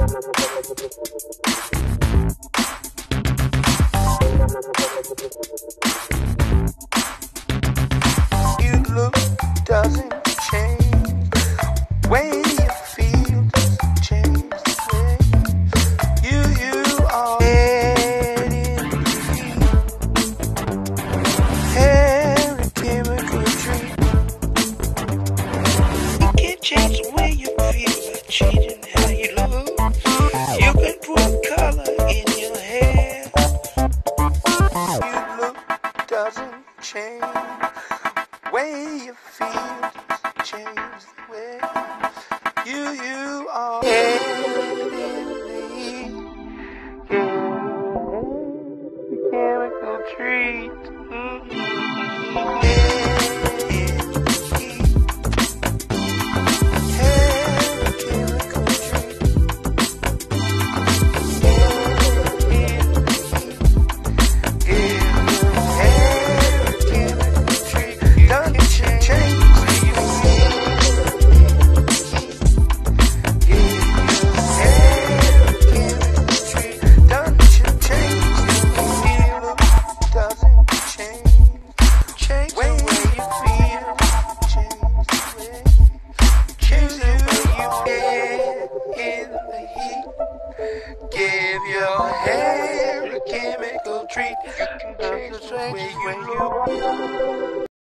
You look doesn't change. Way you feel doesn't change the way you are. Head in hair a chemical treat. You can't change the way you feel by changing how you look. You can put color in your hair. You look doesn't change. Way you feel doesn't change the way you are. Chemical treat. Give your hair a chemical treat. You can change the way you look.